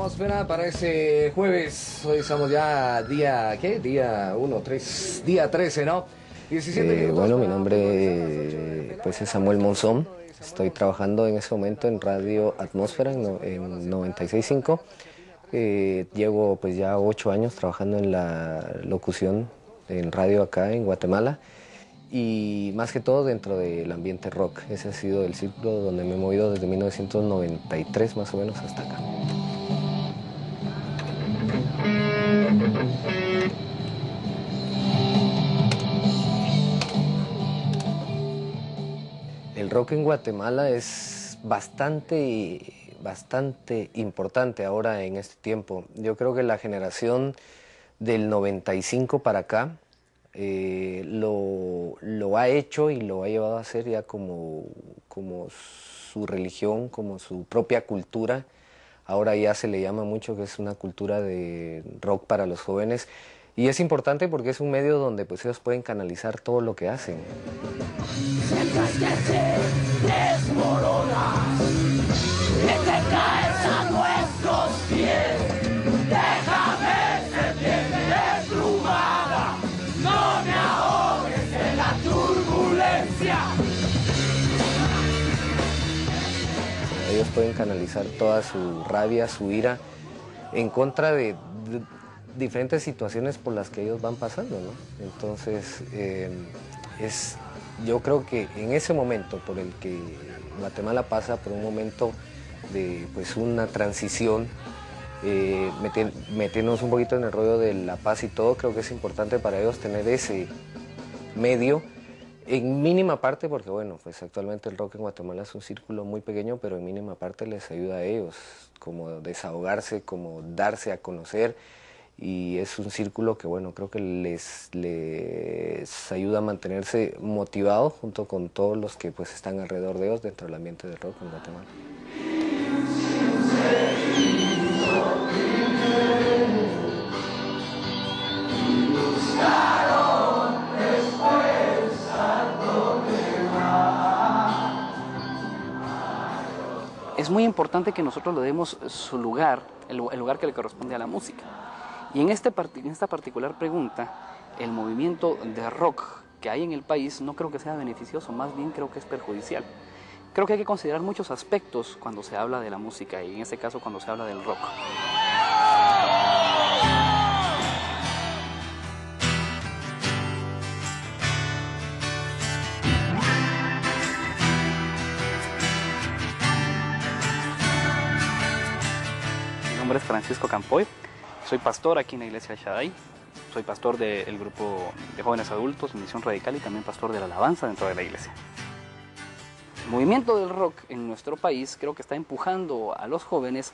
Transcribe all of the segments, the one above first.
Atmósfera para ese jueves. Hoy estamos ya día, ¿qué? Día 13, ¿no? 17 minutos. Bueno, mi nombre pues es Samuel Monzón. Estoy trabajando en ese momento en Radio Atmósfera en 96.5. Llevo pues ya 8 años trabajando en la locución en radio acá en Guatemala y más que todo dentro del ambiente rock. Ese ha sido el ciclo donde me he movido desde 1993 más o menos hasta acá. El rock en Guatemala es bastante importante ahora en este tiempo. Yo creo que la generación del 95 para acá lo ha hecho y lo ha llevado a hacer ya como su religión, como su propia cultura. Ahora ya se le llama mucho que es una cultura de rock para los jóvenes. Y es importante porque es un medio donde pues ellos pueden canalizar todo lo que hacen. Sientes que te desmoronas, que te caes a nuestros pies. Déjame sentirme desplumada, no me ahogues en la turbulencia. Ellos pueden canalizar toda su rabia, su ira en contra de diferentes situaciones por las que ellos van pasando, ¿no? Entonces, yo creo que en ese momento por el que Guatemala pasa por un momento de pues una transición, metiéndonos un poquito en el rollo de la paz y todo, creo que es importante para ellos tener ese medio en mínima parte, porque bueno, pues actualmente el rock en Guatemala es un círculo muy pequeño, pero en mínima parte les ayuda a ellos, como desahogarse, como darse a conocer. Y es un círculo que, bueno, creo que les ayuda a mantenerse motivados junto con todos los que pues están alrededor de ellos dentro del ambiente del rock en Guatemala. Es muy importante que nosotros le demos su lugar, el lugar que le corresponde a la música. Y en esta particular pregunta, el movimiento de rock que hay en el país no creo que sea beneficioso, más bien creo que es perjudicial. Creo que hay que considerar muchos aspectos cuando se habla de la música y en este caso cuando se habla del rock. Mi nombre es Francisco Campoy. Soy pastor aquí en la iglesia Shaddai, soy pastor del grupo de jóvenes adultos, Misión Radical, y también pastor de la alabanza dentro de la iglesia. El movimiento del rock en nuestro país creo que está empujando a los jóvenes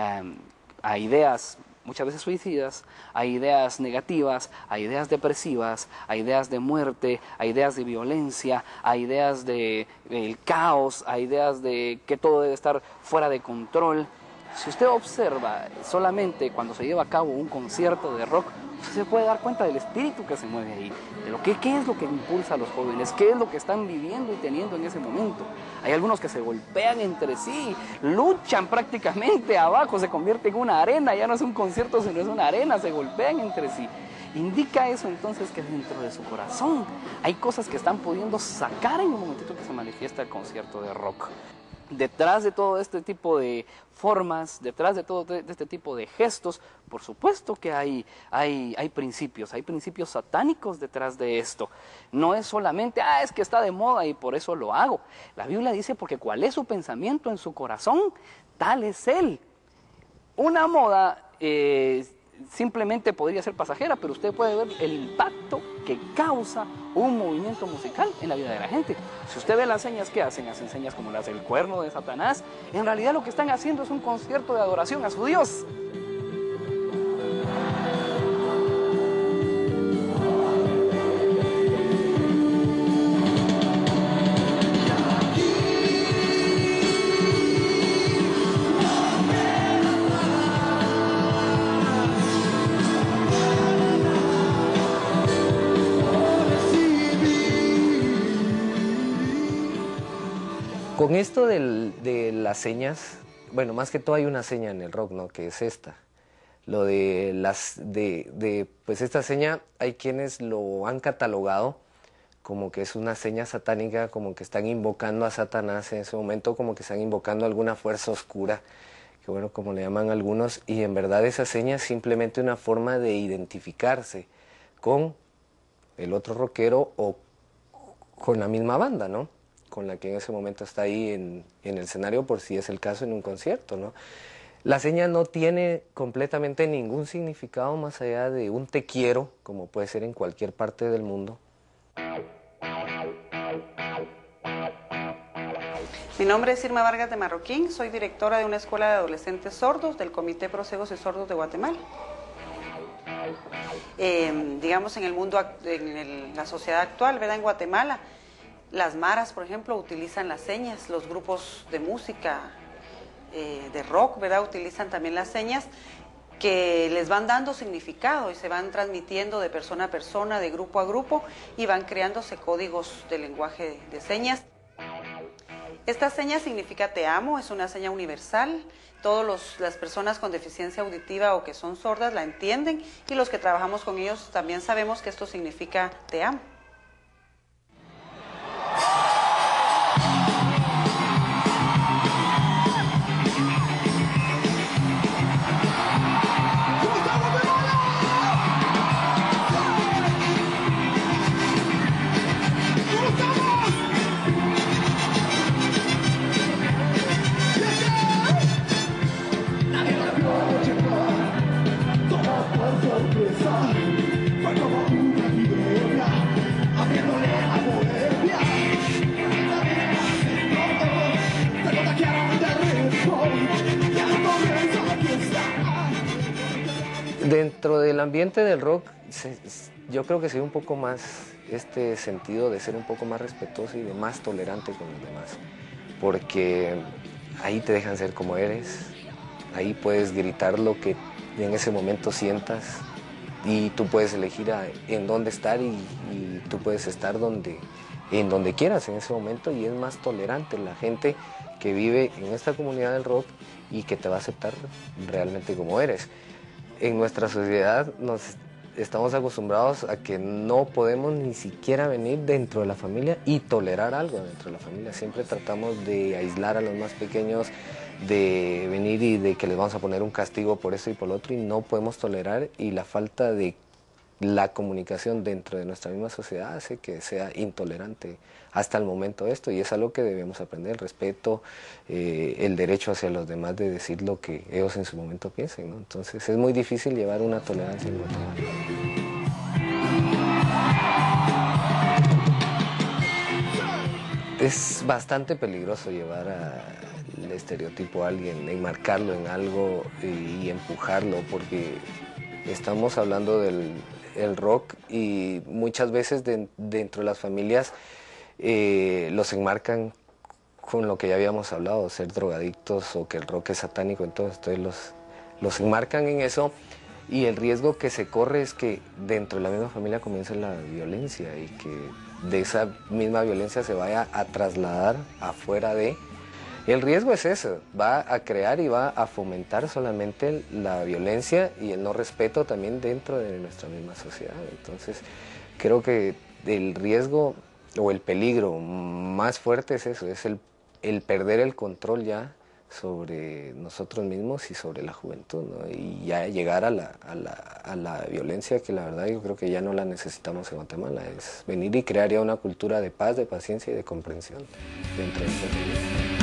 a ideas muchas veces suicidas, a ideas negativas, a ideas depresivas, a ideas de muerte, a ideas de violencia, a ideas de caos, a ideas de que todo debe estar fuera de control. Si usted observa solamente cuando se lleva a cabo un concierto de rock, usted se puede dar cuenta del espíritu que se mueve ahí, de qué es lo que impulsa a los jóvenes, qué es lo que están viviendo y teniendo en ese momento. Hay algunos que se golpean entre sí, luchan prácticamente abajo, se convierte en una arena, ya no es un concierto sino es una arena, se golpean entre sí. Indica eso entonces que dentro de su corazón hay cosas que están pudiendo sacar en un momentito que se manifiesta el concierto de rock. Detrás de todo este tipo de formas, detrás de todo este tipo de gestos, por supuesto que hay principios satánicos detrás de esto. No es solamente, es que está de moda y por eso lo hago. La Biblia dice, porque cuál es su pensamiento en su corazón, tal es él. Una moda simplemente podría ser pasajera, pero usted puede ver el impacto que causa un movimiento musical en la vida de la gente. Si usted ve las señas que hacen señas como las del cuerno de Satanás, en realidad lo que están haciendo es un concierto de adoración a su Dios. Con esto de las señas, bueno, más que todo hay una seña en el rock, ¿no? Que es esta. Lo de pues esta seña, hay quienes lo han catalogado como que es una seña satánica, como que están invocando a Satanás en ese momento, como que están invocando alguna fuerza oscura, que bueno, como le llaman algunos, y en verdad esa seña es simplemente una forma de identificarse con el otro rockero o con la misma banda, ¿no? Con la que en ese momento está ahí en el escenario, por si es el caso en un concierto, ¿no? La seña no tiene completamente ningún significado más allá de un te quiero, como puede ser en cualquier parte del mundo. Mi nombre es Irma Vargas de Marroquín, soy directora de una escuela de adolescentes sordos del Comité Pro Ciegos y Sordos de Guatemala. Digamos, en el mundo, la sociedad actual, ¿verdad? En Guatemala, las maras, por ejemplo, utilizan las señas, los grupos de música, de rock, ¿verdad? Utilizan también las señas que les van dando significado y se van transmitiendo de persona a persona, de grupo a grupo, y van creándose códigos de lenguaje de señas. Esta seña significa te amo, es una seña universal. Todas las personas con deficiencia auditiva o que son sordas la entienden, y los que trabajamos con ellos también sabemos que esto significa te amo. Dentro del ambiente del rock, yo creo que se ve un poco más este sentido de ser un poco más respetuoso y de más tolerante con los demás, porque ahí te dejan ser como eres, ahí puedes gritar lo que en ese momento sientas, y tú puedes elegir en dónde estar, y tú puedes estar en donde quieras en ese momento, y es más tolerante la gente que vive en esta comunidad del rock y que te va a aceptar realmente como eres. En nuestra sociedad estamos acostumbrados a que no podemos ni siquiera venir dentro de la familia y tolerar algo dentro de la familia. Siempre tratamos de aislar a los más pequeños, de venir y de que les vamos a poner un castigo por esto y por lo otro, y no podemos tolerar, y la falta de la comunicación dentro de nuestra misma sociedad hace que sea intolerante hasta el momento esto, y es algo que debemos aprender: el respeto, el derecho hacia los demás de decir lo que ellos en su momento piensen, ¿no? Entonces es muy difícil llevar una tolerancia en Guatemala. Es bastante peligroso llevar el estereotipo a alguien, enmarcarlo en algo y empujarlo, porque estamos hablando del rock, y muchas veces dentro de las familias los enmarcan con lo que ya habíamos hablado, ser drogadictos o que el rock es satánico, entonces los enmarcan en eso, y el riesgo que se corre es que dentro de la misma familia comience la violencia, y que de esa misma violencia se vaya a trasladar afuera de... El riesgo es eso, va a crear y va a fomentar solamente la violencia y el no respeto también dentro de nuestra misma sociedad. Entonces, creo que el riesgo o el peligro más fuerte es eso, es el perder el control ya sobre nosotros mismos y sobre la juventud, ¿no? Y ya llegar a la violencia, que la verdad yo creo que ya no la necesitamos en Guatemala, es venir y crear ya una cultura de paz, de paciencia y de comprensión dentro de esta sociedad.